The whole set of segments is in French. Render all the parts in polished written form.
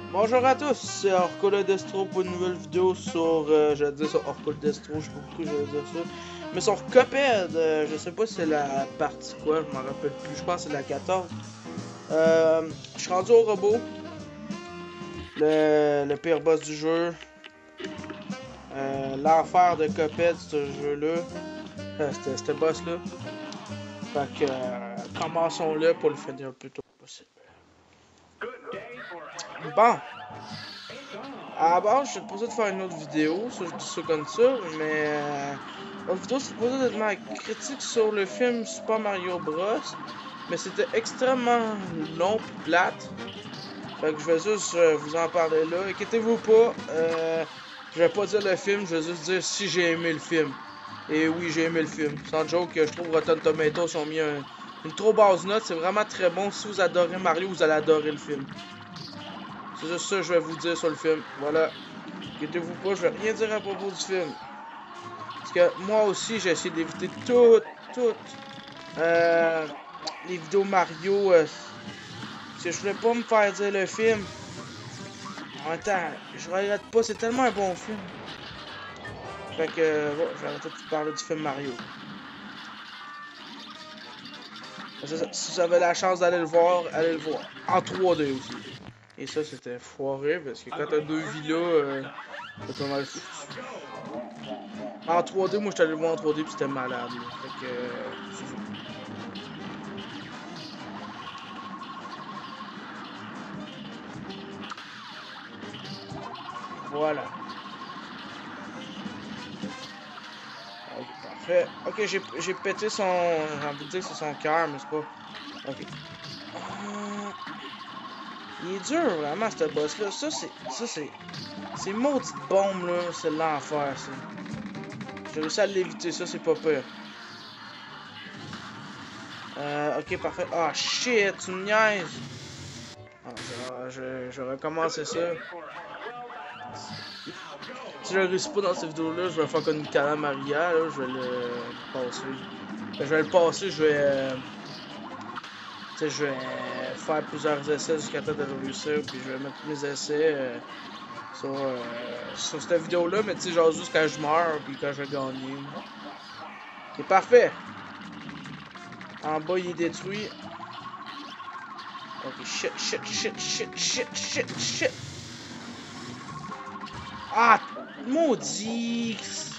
Bonjour à tous, c'est Orco Destro pour une nouvelle vidéo sur, j'allais dire sur Orco Destro, je sais pas pourquoi j'allais dire ça, mais sur Cuphead, je sais pas si c'est la partie quoi, je m'en rappelle plus, je pense que c'est la 14. Je suis rendu au robot, le pire boss du jeu, l'enfer de Cuphead, ce jeu-là, ce boss-là, fait que commençons-le pour le finir le plus tôt possible. Bon. À la base, j'étais supposé de faire une autre vidéo, ça je dis ça comme ça, mais l'autre vidéo c'est supposé d'être ma critique sur le film Super Mario Bros. Mais c'était extrêmement long et plate. Fait que je vais juste vous en parler là. Inquiétez-vous pas, je vais pas dire le film, je vais juste dire si j'ai aimé le film. Et oui, j'ai aimé le film. Sans joke, je trouve Rotten Tomatoes ont mis une trop basse note, c'est vraiment très bon. Si vous adorez Mario, vous allez adorer le film. C'est juste ça que je vais vous dire sur le film. Voilà. Inquiétez-vous pas, je vais rien dire à propos du film. Parce que moi aussi, j'ai essayé d'éviter toutes les vidéos Mario. Parce que je voulais pas me faire dire le film. En même temps, je regrette pas, c'est tellement un bon film. Fait que, bon, je vais arrêter de parler du film Mario. Si vous avez la chance d'aller le voir, allez le voir. En 3D aussi. Et ça, c'était foiré, parce que quand t'as deux vies là, c'est pas mal foutu. En 3D, moi j'étais allé le voir en 3D pis c'était malade. Là. Fait que. Voilà. Ok, parfait. Ok, j'ai pété son. J'ai envie de dire que c'est son cœur, mais c'est pas. Ok. Il est dur vraiment ce boss là. Ça c'est. Ces maudites bombes là, c'est l'enfer ça. J'ai réussi à l'éviter, ça c'est pas pire. Ok, parfait. Ah shit, tu me niaises! Ah, je recommence ça. Si je le réussis pas dans cette vidéo-là, je vais faire comme Nicolas Maria, là, je vais le passer. Je vais le passer, je vais faire plusieurs essais jusqu'à temps de le réussir, puis je vais mettre mes essais sur cette vidéo-là, mais tu sais, genre juste quand je meurs, puis quand je vais gagner. C'est parfait! En bas, il est détruit. Ok, shit. Ah, maudit!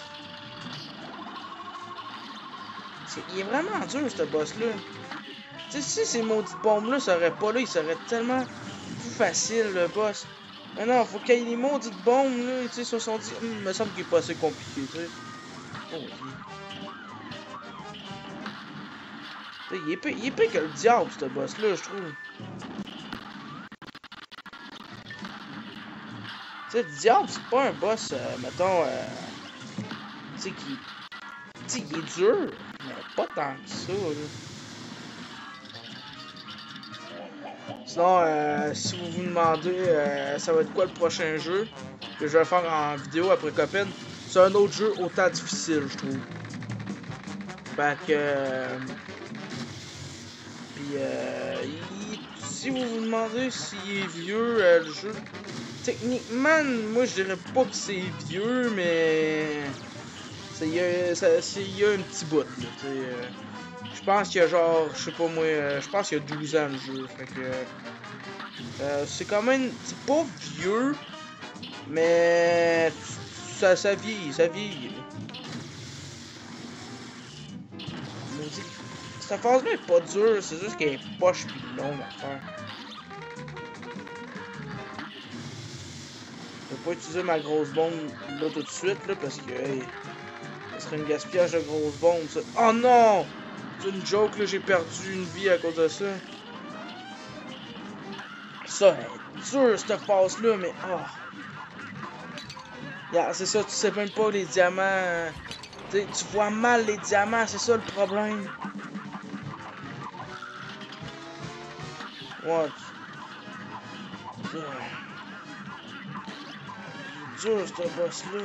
Il est vraiment dur, ce boss-là. Tu sais, si ces maudites bombes-là seraient pas là, il serait tellement plus facile, le boss. Mais non, faut qu'il y ait les maudites bombes, là, tu sais, 70... il me semble qu'il est pas assez compliqué, tu sais. Oh, il est pire que le diable, ce boss-là, je trouve. Tu sais, le diable, c'est pas un boss, mettons, tu sais, qui... Tu sais, il est dur, mais pas tant que ça, là. Sinon, si vous vous demandez ça va être quoi le prochain jeu que je vais faire en vidéo après Cuphead, c'est un autre jeu autant difficile, je trouve. Fait que... si vous vous demandez s'il est vieux, le jeu... Techniquement, moi je dirais pas que c'est vieux, mais... Il y a un petit bout, là, je pense qu'il y a genre, je sais pas moi, je pense qu'il y a 12 ans le jeu, fait que... c'est quand même, c'est pas vieux, mais ça vieillit, ça vieillit. Maudit. Cette phase-là est pas dure, c'est juste qu'elle est poche pis longue à faire. Je vais pas utiliser ma grosse bombe là tout de suite, là, parce que, hey, ça serait une gaspillage de grosse bombe, ça. Oh non! C'est une joke, là, j'ai perdu une vie à cause de ça. Ça, est dur, cette phase-là, mais, oh. Yeah, c'est ça, tu sais même pas les diamants. Tu vois mal les diamants, c'est ça le problème. Ouais. Dur ce boss là.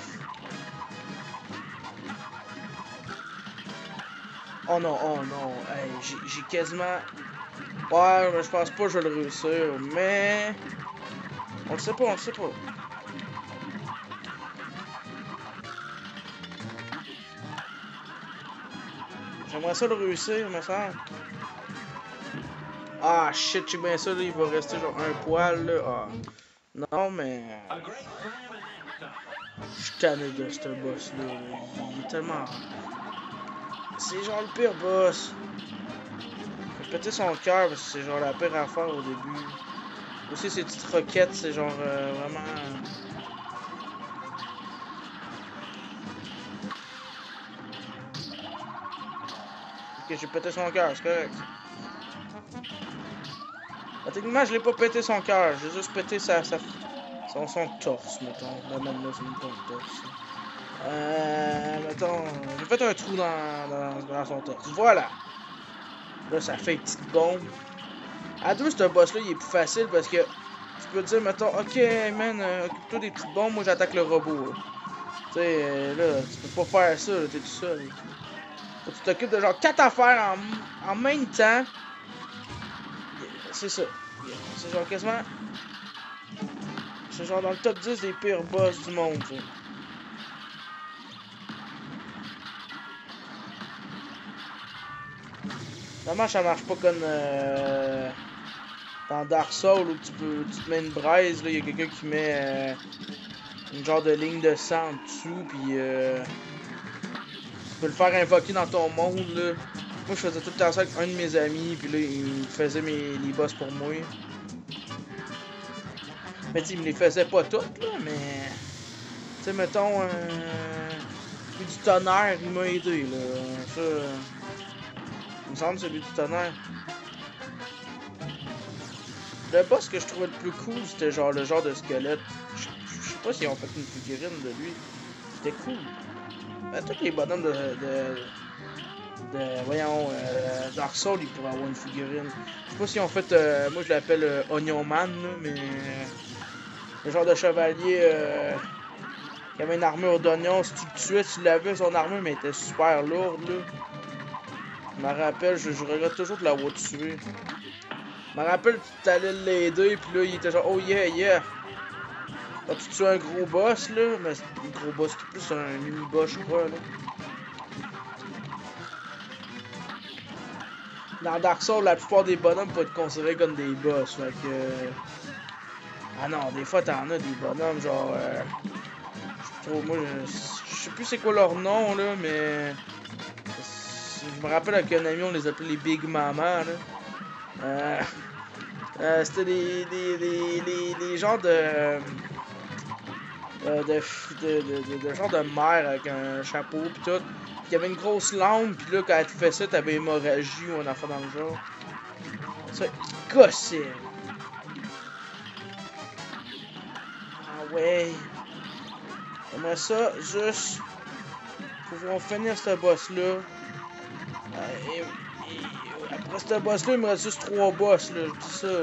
Oh non, hey, j'ai quasiment... Ouais, mais je pense pas que je vais le réussir, mais... On le sait pas, on le sait pas. J'aimerais ça le réussir, me semble. Ah shit, check bien ça, là, il va rester genre un poil, là. Ah. Non, mais... Je suis tanné de ce boss-là. Il est tellement... C'est genre le pire boss. Il fait péter son cœur parce que c'est genre la pire affaire au début. Aussi, ces petites roquettes, c'est genre vraiment... Ok, j'ai pété son cœur, c'est correct. Ah, techniquement, je l'ai pas pété son cœur, j'ai juste pété son torse, mettons. Ben, même là, c'est même pas le torse. Mettons, j'ai fait un trou dans son torse. Voilà! Là, ça fait une petite bombe. À deux, ce boss-là, il est plus facile parce que tu peux dire, mettons, ok, man, occupe-toi des petites bombes, moi j'attaque le robot. Tu sais, là, tu peux pas faire ça, t'es tout seul. Faut que tu t'occupes de genre 4 affaires en même temps. C'est ça. C'est genre quasiment. C'est genre dans le top 10 des pires boss du monde, tu sais. Normalement, ça marche pas comme dans Dark Souls où tu te mets une braise, là, il y a quelqu'un qui met une genre de ligne de sang en dessous, puis tu peux le faire invoquer dans ton monde, là. Moi, je faisais tout le temps ça avec un de mes amis, puis là, il faisait les boss pour moi. Mais tu sais, il me les faisait pas toutes, là, mais... Tu sais, mettons, celui du tonnerre, il m'a aidé, là. Ça... il me semble celui du tonnerre. Le boss que je trouvais le plus cool, c'était genre le genre de squelette. Je sais pas s'ils ont fait une figurine de lui. C'était cool. Ben, tous les bonhommes voyons, Dark Souls, ils pourraient avoir une figurine. Je sais pas s'ils ont fait, moi je l'appelle Onion Man, là, mais le genre de chevalier qui avait une armure d'oignon. Si tu le tuais, tu l'avais son armure, mais elle était super lourde, là. Je me rappelle, je regrette toujours de l'avoir tué. Je me rappelle que tu allais l'aider, puis là, il était genre, oh yeah, yeah. Quand tu tues un gros boss, là, mais c'est un gros boss, c'est plus un mini-boss, je crois, là. Dans Dark Souls, la plupart des bonhommes peuvent être considérés comme des boss, fait que... Ah non, des fois, t'en as des bonhommes, genre... je trouve, moi, je sais plus c'est quoi leur nom, là, mais... Je me rappelle avec un ami, on les appelait les Big Mama, là. C'était des genres de genre de mère avec un chapeau pis tout. Pis il y avait une grosse lampe, pis là, quand elle te fait ça, t'avais hémorragie ou un enfant dans le genre. Ça, il gossait. Ah ouais. J'aimerais ça, juste... pouvoir finir ce boss-là. Après ce boss-là, il me reste juste 3 boss, là, je dis ça.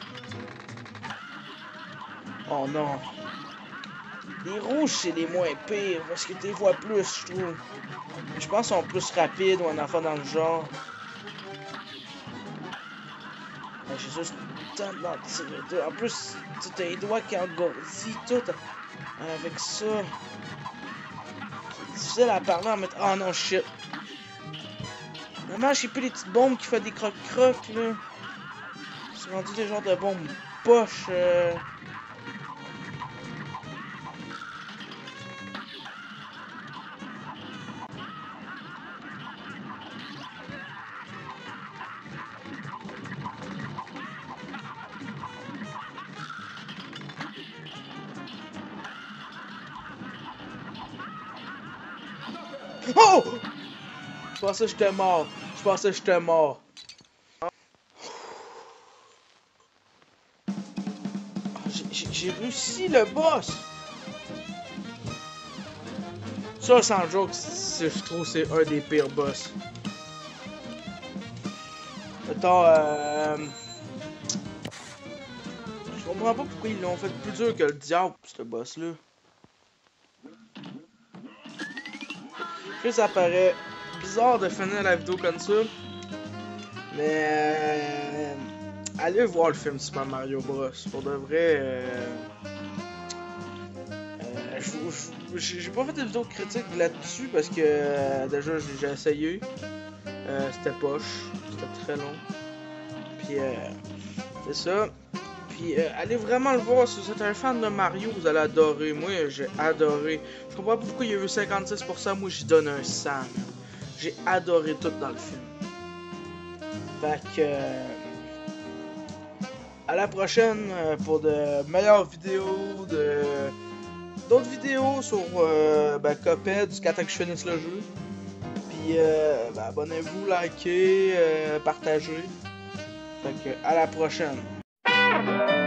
Oh non. Les rouges, c'est les moins pires, parce que tu les vois plus, je trouve. Je pense qu'ils sont plus rapides ou un enfant dans le genre. J'ai juste tant de tirer. En plus, tu as les doigts qui engourdissent tout. Avec ça. C'est difficile à parler en mettre. Oh non, shit. Vraiment, je sais plus les petites bombes qui font des croc-crocs, là. C'est rendu des genres de bombes poches. Oh! Je pensais que j'étais mort. Je pensais que j'étais mort. J'ai réussi le boss. Ça, sans joke, je trouve que c'est un des pires boss. Mettons, je comprends pas pourquoi ils l'ont fait plus dur que le diable, ce boss-là. Ça paraît bizarre de finir la vidéo comme ça. Mais allez voir le film Super Mario Bros. Pour de vrai, j'ai pas fait de vidéo critique là-dessus parce que déjà j'ai essayé. C'était poche, c'était très long. Puis c'est ça. Puis allez vraiment le voir, si vous êtes un fan de Mario, vous allez adorer. Moi j'ai adoré. Je comprends pas pourquoi il y a eu 56%, moi j'y donne un 100. J'ai adoré tout dans le film. Fait que à la prochaine pour de meilleures vidéos, d'autres vidéos sur Cuphead jusqu'à temps que je finisse le jeu. Puis abonnez-vous, likez, partagez. Fait que à la prochaine.